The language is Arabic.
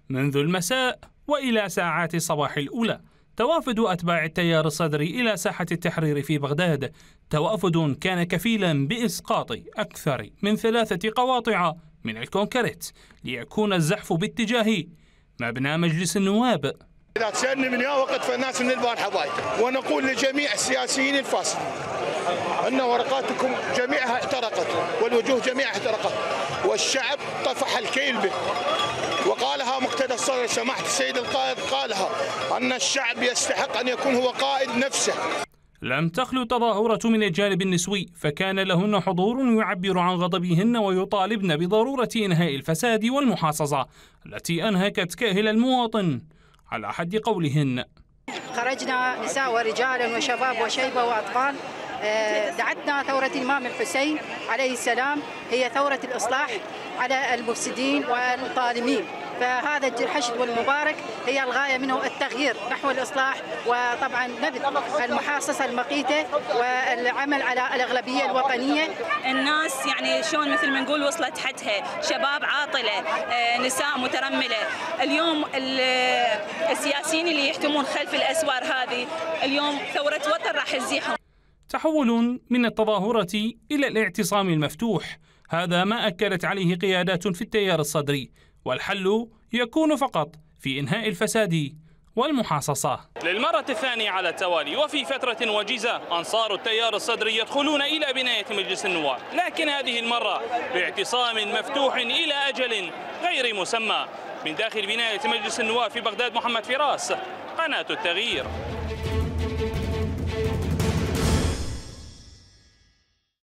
منذ المساء وإلى ساعات الصباح الأولى توافد أتباع التيار الصدري إلى ساحة التحرير في بغداد، توافد كان كفيلا بإسقاط أكثر من 3 قواطع من الكونكريت ليكون الزحف باتجاه مبنى مجلس النواب. إذا تسألني من يا وقت فالناس من البارحة ضايقة، ونقول لجميع السياسيين الفاسدين أن ورقاتكم جميعها احترقت والوجوه جميعها احترقت، والشعب طفح الكيل به، وقالها مقتدى الصدر سماحة السيد القائد، قالها أن الشعب يستحق أن يكون هو قائد نفسه. لم تخلو التظاهرة من الجانب النسوي، فكان لهن حضور يعبر عن غضبهن ويطالبن بضرورة إنهاء الفساد والمحاصصة التي أنهكت كاهل المواطن على حد قولهن. خرجنا نساء ورجالا وشباب وشيبة وأطفال، دعتنا ثورة الإمام الحسين عليه السلام هي ثورة الإصلاح على المفسدين والظالمين، فهذا الحشد والمبارك هي الغاية منه التغيير نحو الإصلاح، وطبعا نبذ المحاصصة المقيتة والعمل على الأغلبية الوطنية. الناس يعني شلون مثل ما نقول وصلت حدها، شباب عاطلة، نساء مترملة. اليوم السياسيين اللي يحتمون خلف الأسوار هذه اليوم ثورة وطن راح تزيحهم. تحول من التظاهرة إلى الاعتصام المفتوح، هذا ما أكدت عليه قيادات في التيار الصدري، والحل يكون فقط في إنهاء الفساد والمحاصصة. للمرة الثانية على التوالي وفي فترة وجيزة أنصار التيار الصدري يدخلون إلى بناية مجلس النواب، لكن هذه المرة باعتصام مفتوح إلى أجل غير مسمى من داخل بناية مجلس النواب في بغداد. محمد فراس، قناة التغيير.